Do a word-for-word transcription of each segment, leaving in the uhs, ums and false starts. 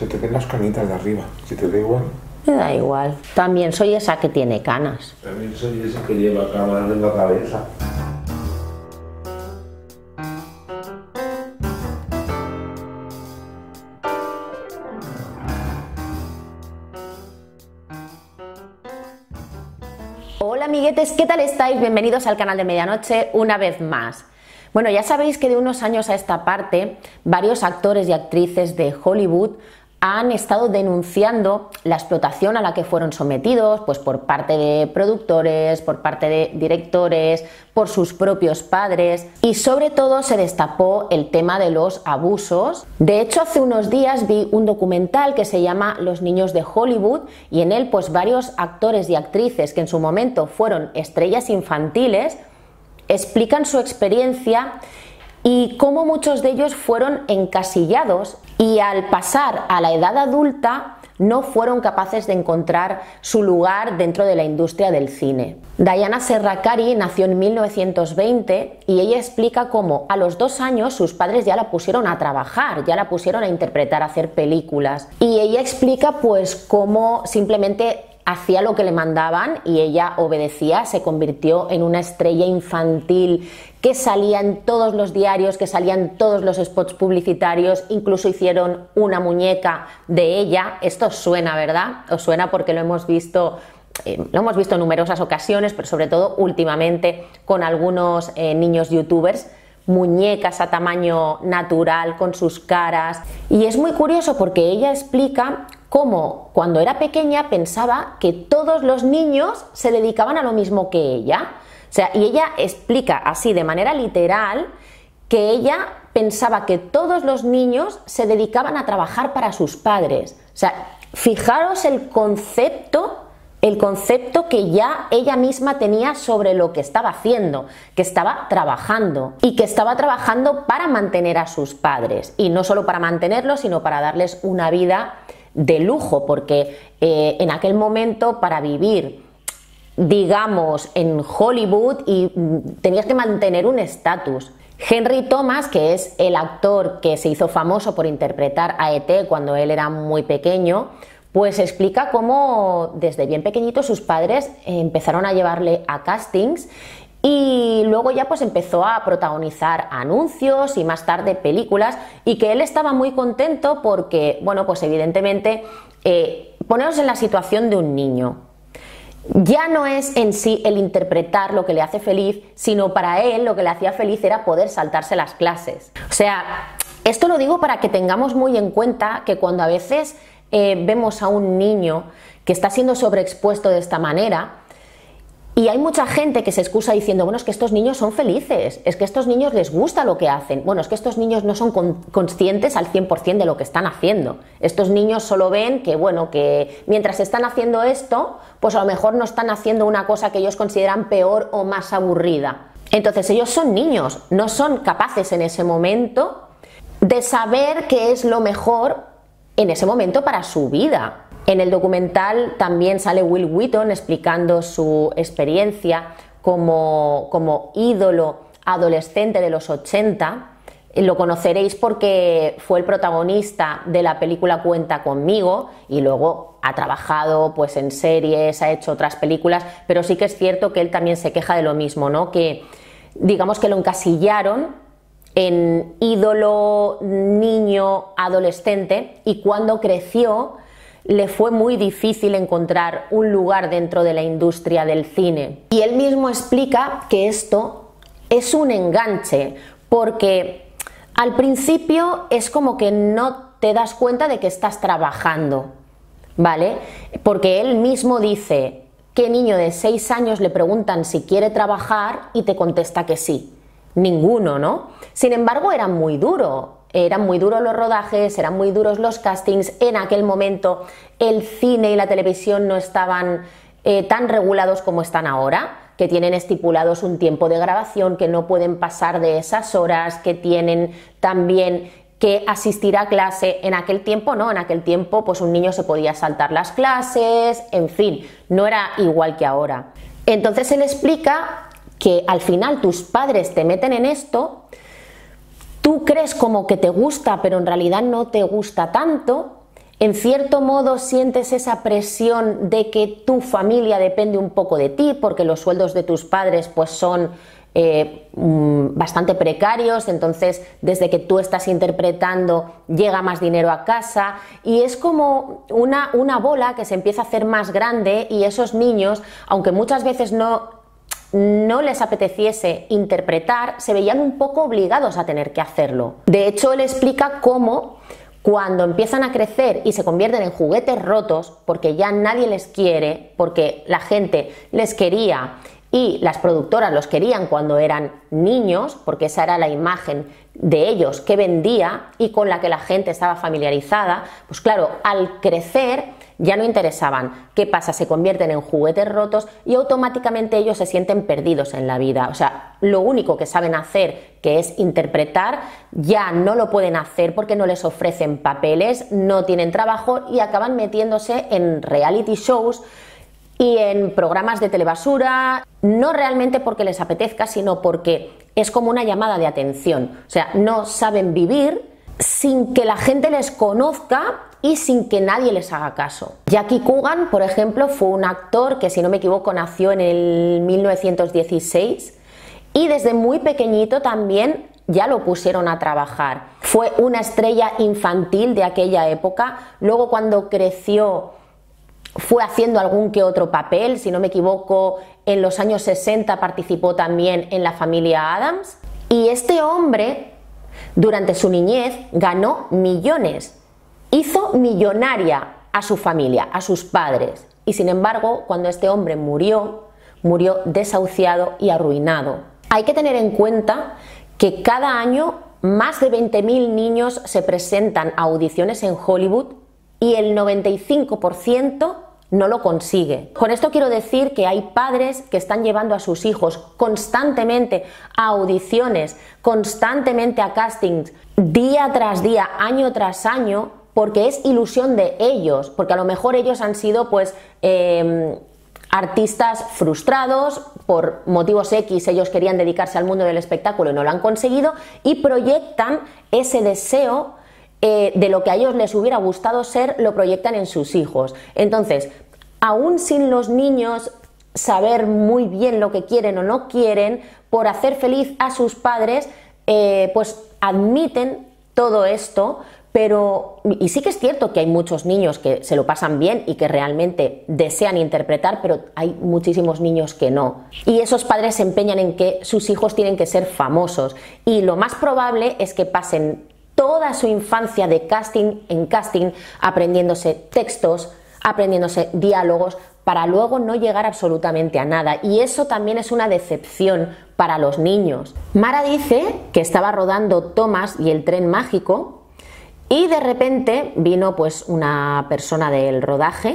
Se te ven las canitas de arriba, si te da igual. Me da igual. También soy esa que tiene canas. También soy ese que lleva cámaras en la cabeza. Hola amiguetes, ¿qué tal estáis? Bienvenidos al canal de Medianoche una vez más. Bueno, ya sabéis que de unos años a esta parte, varios actores y actrices de Hollywood han estado denunciando la explotación a la que fueron sometidos, pues por parte de productores, por parte de directores, por sus propios padres, y sobre todo se destapó el tema de los abusos. De hecho, hace unos días vi un documental que se llama Los niños de Hollywood, y en él pues varios actores y actrices que en su momento fueron estrellas infantiles explican su experiencia y cómo muchos de ellos fueron encasillados y al pasar a la edad adulta no fueron capaces de encontrar su lugar dentro de la industria del cine. Diana Serracari nació en mil novecientos veinte y ella explica cómo a los dos años sus padres ya la pusieron a trabajar, ya la pusieron a interpretar, a hacer películas. Y ella explica pues cómo simplemente hacía lo que le mandaban y ella obedecía, se convirtió en una estrella infantil que salía en todos los diarios, que salía en todos los spots publicitarios, incluso hicieron una muñeca de ella. Esto os suena, ¿verdad? Os suena porque lo hemos visto, eh, lo hemos visto en numerosas ocasiones, pero sobre todo últimamente con algunos eh, niños youtubers, muñecas a tamaño natural con sus caras. Y es muy curioso porque ella explica cómo cuando era pequeña pensaba que todos los niños se dedicaban a lo mismo que ella. O sea, y ella explica así de manera literal que ella pensaba que todos los niños se dedicaban a trabajar para sus padres. O sea, fijaros el concepto, el concepto que ya ella misma tenía sobre lo que estaba haciendo, que estaba trabajando y que estaba trabajando para mantener a sus padres. Y no solo para mantenerlos, sino para darles una vida de lujo, porque eh, en aquel momento para vivir, digamos, en Hollywood y mm, tenías que mantener un estatus. Henry Thomas, que es el actor que se hizo famoso por interpretar a E T cuando él era muy pequeño, pues explica cómo desde bien pequeñito sus padres eh, empezaron a llevarle a castings y luego ya pues empezó a protagonizar anuncios y más tarde películas, y que él estaba muy contento porque, bueno, pues evidentemente eh, poneros en la situación de un niño. Ya no es en sí el interpretar lo que le hace feliz, sino para él lo que le hacía feliz era poder saltarse las clases. O sea, esto lo digo para que tengamos muy en cuenta que cuando a veces eh, vemos a un niño que está siendo sobreexpuesto de esta manera, y hay mucha gente que se excusa diciendo, bueno, es que estos niños son felices, es que a estos niños les gusta lo que hacen. Bueno, es que estos niños no son con conscientes al cien por cien de lo que están haciendo. Estos niños solo ven que, bueno, que mientras están haciendo esto, pues a lo mejor no están haciendo una cosa que ellos consideran peor o más aburrida. Entonces ellos son niños, no son capaces en ese momento de saber qué es lo mejor en ese momento para su vida. En el documental también sale Will Wheaton explicando su experiencia como, como ídolo adolescente de los ochenta. Lo conoceréis porque fue el protagonista de la película Cuenta conmigo y luego ha trabajado pues en series, ha hecho otras películas, pero sí que es cierto que él también se queja de lo mismo, ¿no? Que digamos que lo encasillaron en ídolo niño adolescente y cuando creció le fue muy difícil encontrar un lugar dentro de la industria del cine. Y él mismo explica que esto es un enganche, porque al principio es como que no te das cuenta de que estás trabajando, ¿vale? Porque él mismo dice que niño de seis años le preguntan si quiere trabajar y te contesta que sí. Ninguno, ¿no? Sin embargo, era muy duro. Eran muy duros los rodajes, eran muy duros los castings. En aquel momento el cine y la televisión no estaban eh, tan regulados como están ahora, que tienen estipulados un tiempo de grabación, que no pueden pasar de esas horas, que tienen también que asistir a clase. En aquel tiempo no, en aquel tiempo pues un niño se podía saltar las clases, en fin, no era igual que ahora. Entonces él explica que al final tus padres te meten en esto, tú crees como que te gusta, pero en realidad no te gusta tanto. En cierto modo sientes esa presión de que tu familia depende un poco de ti, porque los sueldos de tus padres pues son eh, bastante precarios, entonces desde que tú estás interpretando llega más dinero a casa y es como una, una bola que se empieza a hacer más grande y esos niños, aunque muchas veces no no les apeteciese interpretar, se veían un poco obligados a tener que hacerlo. De hecho, él explica cómo cuando empiezan a crecer y se convierten en juguetes rotos, porque ya nadie les quiere, porque la gente les quería y las productoras los querían cuando eran niños, porque esa era la imagen de ellos que vendía y con la que la gente estaba familiarizada, pues claro, al crecer ya no interesaban. ¿Qué pasa? Se convierten en juguetes rotos y automáticamente ellos se sienten perdidos en la vida. O sea, lo único que saben hacer, que es interpretar, ya no lo pueden hacer porque no les ofrecen papeles, no tienen trabajo y acaban metiéndose en reality shows y en programas de telebasura, no realmente porque les apetezca, sino porque es como una llamada de atención. O sea, no saben vivir sin que la gente les conozca y sin que nadie les haga caso. Jackie Coogan, por ejemplo, fue un actor que, si no me equivoco, nació en el mil novecientos dieciséis y desde muy pequeñito también ya lo pusieron a trabajar. Fue una estrella infantil de aquella época, luego cuando creció fue haciendo algún que otro papel, si no me equivoco, en los años sesenta participó también en La familia Addams y este hombre durante su niñez ganó millones. Hizo millonaria a su familia, a sus padres, y sin embargo, cuando este hombre murió, murió desahuciado y arruinado. Hay que tener en cuenta que cada año más de veinte mil niños se presentan a audiciones en Hollywood y el noventa y cinco por ciento no lo consigue. Con esto quiero decir que hay padres que están llevando a sus hijos constantemente a audiciones, constantemente a castings, día tras día, año tras año, porque es ilusión de ellos, porque a lo mejor ellos han sido pues eh, artistas frustrados por motivos X, ellos querían dedicarse al mundo del espectáculo y no lo han conseguido y proyectan ese deseo eh, de lo que a ellos les hubiera gustado ser, lo proyectan en sus hijos. Entonces, aún sin los niños saber muy bien lo que quieren o no quieren, por hacer feliz a sus padres, eh, pues admiten todo esto. Pero, y sí que es cierto que hay muchos niños que se lo pasan bien y que realmente desean interpretar, pero hay muchísimos niños que no. Y esos padres se empeñan en que sus hijos tienen que ser famosos. Y lo más probable es que pasen toda su infancia de casting en casting, aprendiéndose textos, aprendiéndose diálogos, para luego no llegar absolutamente a nada. Y eso también es una decepción para los niños. Mara dice que estaba rodando Thomas y el tren mágico, y de repente vino pues una persona del rodaje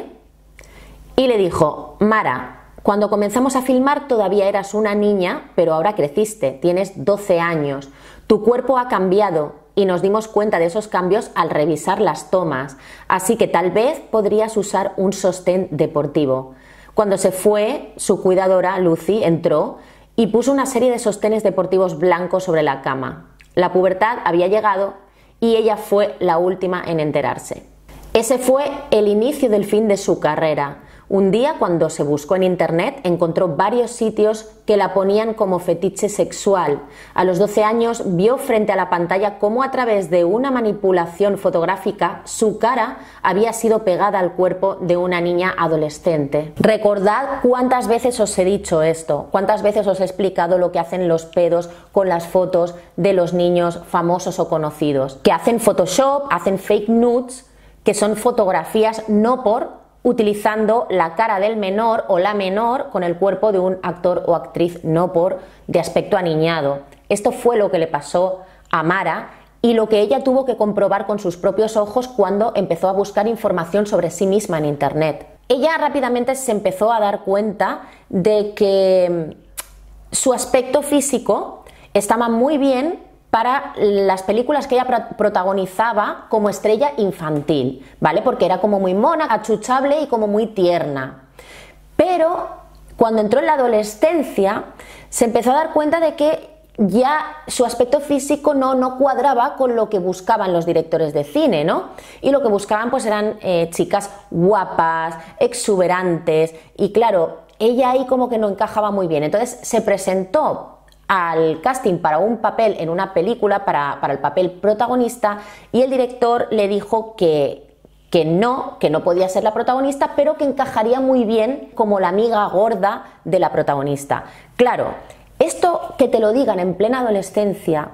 y le dijo: Mara, cuando comenzamos a filmar todavía eras una niña, pero ahora creciste, tienes doce años, tu cuerpo ha cambiado y nos dimos cuenta de esos cambios al revisar las tomas, así que tal vez podrías usar un sostén deportivo. Cuando se fue, su cuidadora, Lucy, entró y puso una serie de sostenes deportivos blancos sobre la cama. La pubertad había llegado y ella fue la última en enterarse. Ese fue el inicio del fin de su carrera. Un día, cuando se buscó en internet, encontró varios sitios que la ponían como fetiche sexual. A los doce años vio frente a la pantalla cómo, a través de una manipulación fotográfica, su cara había sido pegada al cuerpo de una niña adolescente. Recordad cuántas veces os he dicho esto, cuántas veces os he explicado lo que hacen los pedos con las fotos de los niños famosos o conocidos. Que hacen Photoshop, hacen fake nudes, que son fotografías no por utilizando la cara del menor o la menor con el cuerpo de un actor o actriz no por, de aspecto aniñado. Esto fue lo que le pasó a Mara y lo que ella tuvo que comprobar con sus propios ojos cuando empezó a buscar información sobre sí misma en internet. Ella rápidamente se empezó a dar cuenta de que su aspecto físico estaba muy bien para las películas que ella protagonizaba como estrella infantil, ¿vale? Porque era como muy mona, achuchable y como muy tierna. Pero cuando entró en la adolescencia se empezó a dar cuenta de que ya su aspecto físico no, no cuadraba con lo que buscaban los directores de cine, ¿no? Y lo que buscaban pues eran eh, chicas guapas, exuberantes, y claro, ella ahí como que no encajaba muy bien. Entonces se presentó al casting para un papel en una película, para, para el papel protagonista, y el director le dijo que, que no, que no podía ser la protagonista, pero que encajaría muy bien como la amiga gorda de la protagonista. Claro, esto que te lo digan en plena adolescencia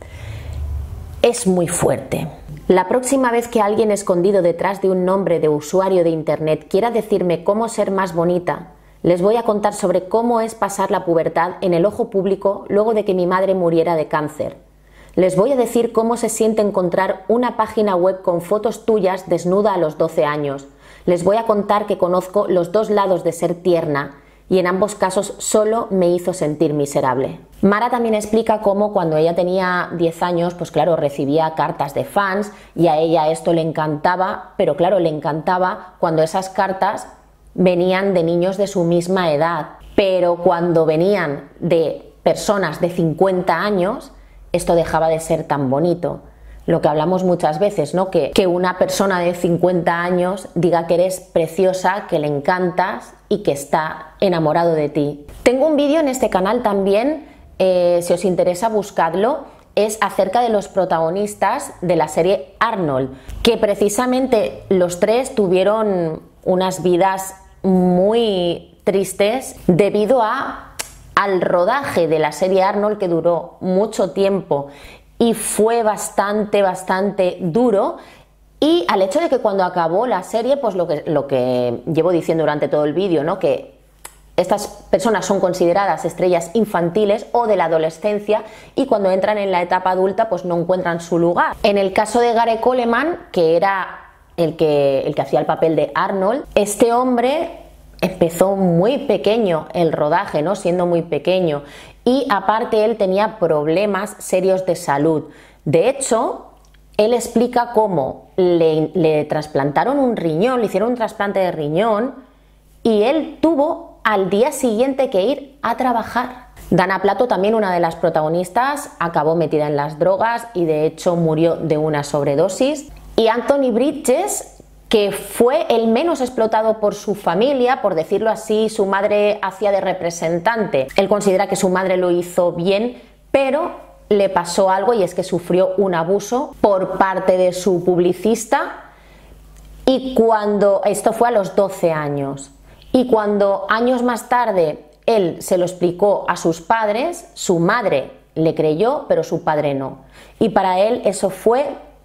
es muy fuerte. La próxima vez que alguien escondido detrás de un nombre de usuario de internet quiera decirme cómo ser más bonita, les voy a contar sobre cómo es pasar la pubertad en el ojo público luego de que mi madre muriera de cáncer. Les voy a decir cómo se siente encontrar una página web con fotos tuyas desnuda a los doce años. Les voy a contar que conozco los dos lados de ser tierna, y en ambos casos solo me hizo sentir miserable. Mara también explica cómo cuando ella tenía diez años, pues claro, recibía cartas de fans y a ella esto le encantaba, pero claro, le encantaba cuando esas cartas venían de niños de su misma edad, pero cuando venían de personas de cincuenta años, esto dejaba de ser tan bonito. Lo que hablamos muchas veces, ¿no? Que, que una persona de cincuenta años diga que eres preciosa, que le encantas y que está enamorado de ti. Tengo un vídeo en este canal también, eh, si os interesa buscadlo, es acerca de los protagonistas de la serie Arnold, que precisamente los tres tuvieron unas vidas muy tristes debido a, al rodaje de la serie Arnold, que duró mucho tiempo y fue bastante, bastante duro, y al hecho de que cuando acabó la serie, pues lo que, lo que llevo diciendo durante todo el vídeo, ¿no? Que estas personas son consideradas estrellas infantiles o de la adolescencia, y cuando entran en la etapa adulta pues no encuentran su lugar. En el caso de Gary Coleman, que era el que, el que hacía el papel de Arnold, este hombre empezó muy pequeño el rodaje, ¿no? Siendo muy pequeño, y aparte él tenía problemas serios de salud. De hecho, él explica cómo le, le trasplantaron un riñón, le hicieron un trasplante de riñón, y él tuvo al día siguiente que ir a trabajar. Dana Plato, también una de las protagonistas, acabó metida en las drogas y de hecho murió de una sobredosis. Y Anthony Bridges, que fue el menos explotado por su familia, por decirlo así, su madre hacía de representante. Él considera que su madre lo hizo bien, pero le pasó algo, y es que sufrió un abuso por parte de su publicista, y cuando esto fue a los doce años, y cuando años más tarde él se lo explicó a sus padres, su madre le creyó, pero su padre no, y para él eso fue,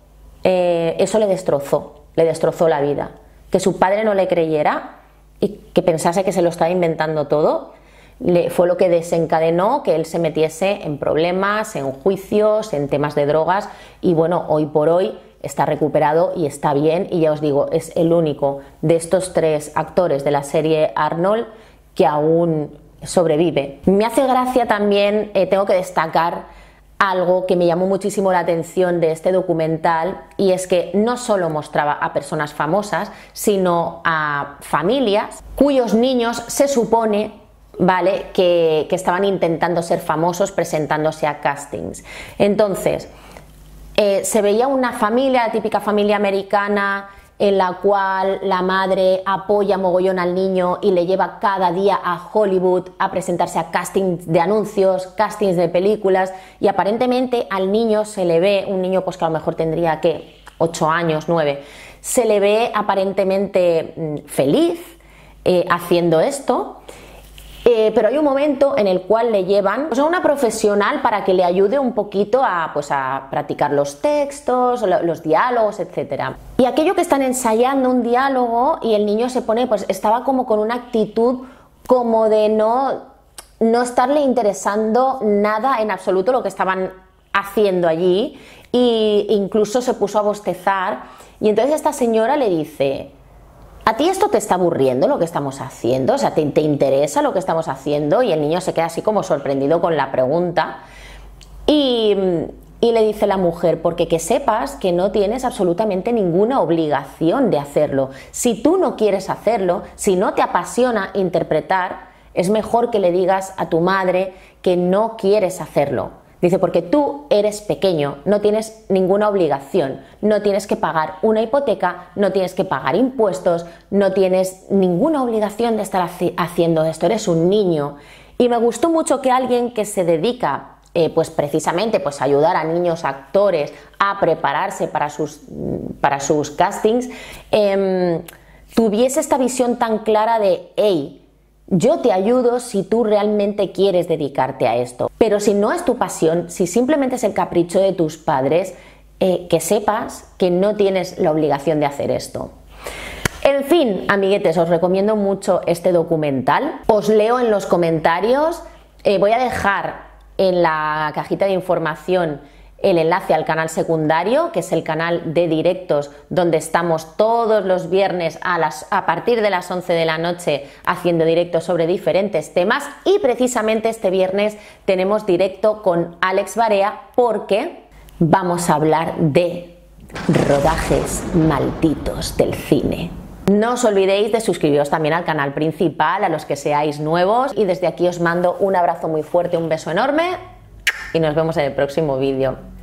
eh, eso le destrozó. Le destrozó la vida. Que su padre no le creyera y que pensase que se lo estaba inventando todo, le, fue lo que desencadenó que él se metiese en problemas, en juicios, en temas de drogas, y bueno, hoy por hoy está recuperado y está bien, y ya os digo, es el único de estos tres actores de la serie Arnold que aún sobrevive. Me hace gracia también, eh, tengo que destacar algo que me llamó muchísimo la atención de este documental, y es que no solo mostraba a personas famosas, sino a familias cuyos niños se supone, ¿vale?, que, que estaban intentando ser famosos presentándose a castings. Entonces, eh, se veía una familia, la típica familia americana, en la cual la madre apoya mogollón al niño y le lleva cada día a Hollywood a presentarse a castings de anuncios, castings de películas, y aparentemente al niño se le ve, un niño pues que a lo mejor tendría que ocho años, nueve, se le ve aparentemente mmm, feliz eh, haciendo esto. Eh, pero hay un momento en el cual le llevan pues, a una profesional para que le ayude un poquito a, pues, a practicar los textos, los diálogos, etcétera. Y aquello que están ensayando un diálogo y el niño se pone, pues estaba como con una actitud como de no, no estarle interesando nada en absoluto lo que estaban haciendo allí, e incluso se puso a bostezar, y entonces esta señora le dice: ¿a ti esto te está aburriendo lo que estamos haciendo? O sea, ¿te, te interesa lo que estamos haciendo? Y el niño se queda así como sorprendido con la pregunta, y, y le dice la mujer: porque que sepas que no tienes absolutamente ninguna obligación de hacerlo. Si tú no quieres hacerlo, si no te apasiona interpretar, es mejor que le digas a tu madre que no quieres hacerlo. Dice, porque tú eres pequeño, no tienes ninguna obligación, no tienes que pagar una hipoteca, no tienes que pagar impuestos, no tienes ninguna obligación de estar haciendo esto, eres un niño. Y me gustó mucho que alguien que se dedica eh, pues precisamente pues, a ayudar a niños actores a prepararse para sus, para sus castings, eh, tuviese esta visión tan clara de, hey, yo te ayudo si tú realmente quieres dedicarte a esto, pero si no es tu pasión, si simplemente es el capricho de tus padres, eh, que sepas que no tienes la obligación de hacer esto. En fin, amiguetes, os recomiendo mucho este documental. Os leo en los comentarios, eh, voy a dejar en la cajita de información el enlace al canal secundario, que es el canal de directos donde estamos todos los viernes a, las, a partir de las once de la noche haciendo directos sobre diferentes temas, y precisamente este viernes tenemos directo con Alex Barea porque vamos a hablar de rodajes malditos del cine. No os olvidéis de suscribiros también al canal principal, a los que seáis nuevos, y desde aquí os mando un abrazo muy fuerte, un beso enorme y nos vemos en el próximo vídeo.